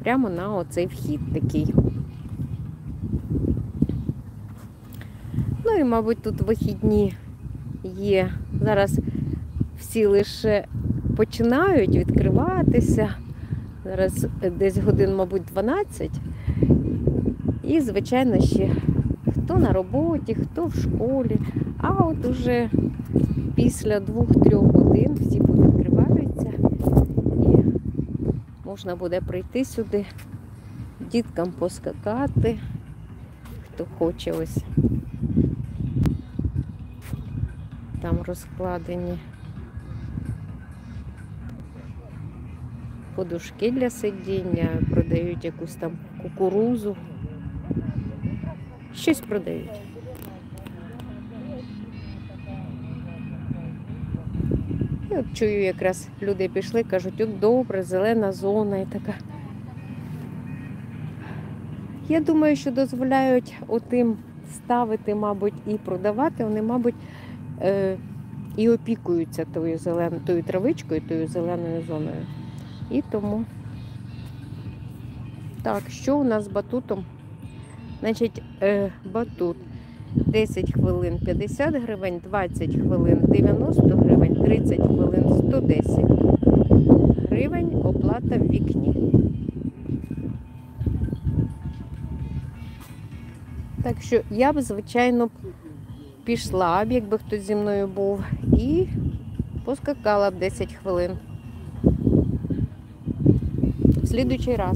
прямо на оцей вхід такий. Ну і, мабуть, тут вихідні є. Зараз всі лише починають відкриватися. Зараз десь годин, мабуть, 12. І, звичайно, ще хто на роботі, хто в школі. А от уже після 2-3 годин всі повідкриваються. І можна буде прийти сюди, діткам поскакати, хто хоче ось. Там розкладені подушки для сидіння, продають якусь там кукурузу. Щось продають. І от чую, якраз люди пішли, кажуть, от добре, зелена зона і така. Я думаю, що дозволяють отим ставити, мабуть, і продавати, вони, мабуть, і опікуються тою травичкою, тою зеленою зоною. І тому, так, що у нас з батутом? Значить, батут 10 хвилин 50 гривень, 20 хвилин 90 гривень, 30 хвилин 110 гривень, оплата в вікні. Так що я б, звичайно, пішла б, якби хтось зі мною був, і поскакала б 10 хвилин. В слідуючий раз.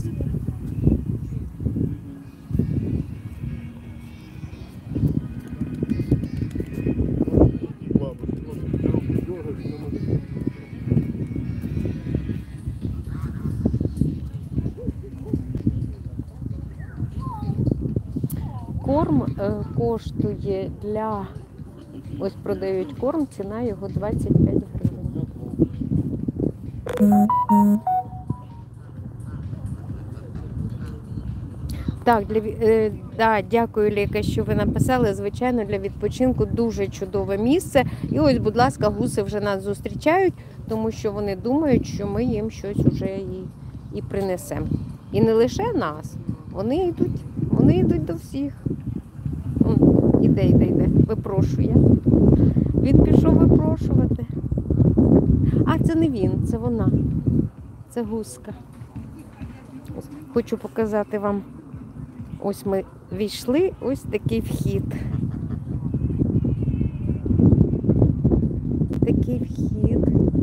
Корм коштує для... Ось продають корм, ціна його 25 гривень. Так, дякую, Ліка, що ви написали. Звичайно, для відпочинку дуже чудове місце. І ось, будь ласка, гуси вже нас зустрічають, тому що вони думають, що ми їм щось вже і принесемо. І не лише нас. Вони йдуть до всіх. Іде, випрошує. Він пішов випрошувати. А, це не він, це вона. Це гуска. Хочу показати вам. Ось ми війшли, ось такий вхід. Такий вхід.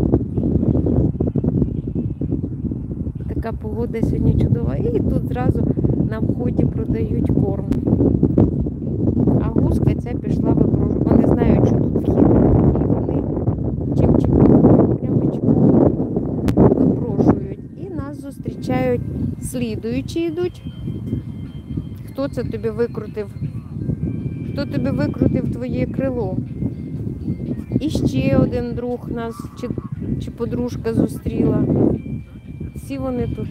Така погода сьогодні чудова. І тут зразу на вході продають корм. А гуска ця пішла випрошувати. Вони знають, що тут вхід. І вони випрошують. І нас зустрічають слідуючі йдуть. Хто це тобі викрутив? Хто тобі викрутив твоє крило? І ще один друг нас, чи подружка зустріла. Всі вони тут.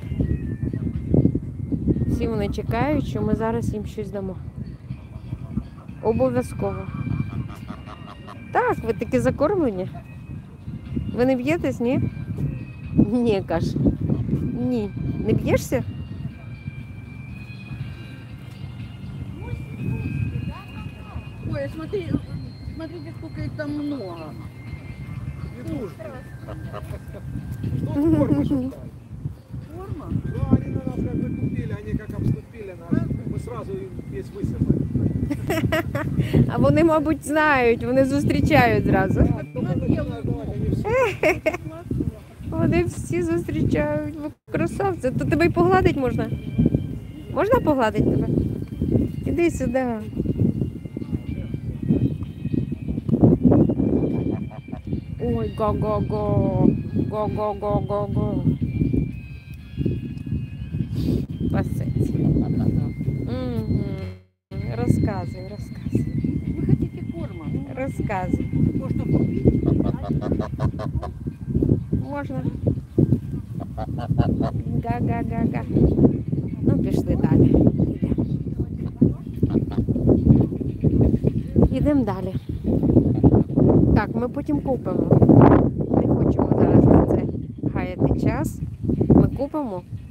Всі вони чекають, що ми зараз їм щось дамо. Обов'язково. Так, ви таки закормлені? Ви не б'єтесь, ні? Ні, каже. Ні. Не б'єшся? Ой, смотрите, сколько их там много. Форма? Ну, они на нас как бы купили, они как обступили нас. Мы сразу им весь высыпали. А вони, мабуть, знають, вони зустрічають зразу. Только начинаешь давать, они все. Вони всі зустрічають. Ви красавці. То тебе й погладить можна? Можна погладити тебе? Іди сюди. Ой, го-го-го. Го-го-го-го-го. Пасець. Угу. Розказуй. Вы хотите корма? Розказуй. Можно купить? Можна. Га-га-га-га. Ну, пішли далі. Йдемо далі. Так, ми потім купимо. Не хочемо зараз на це гаяти час. Ми купимо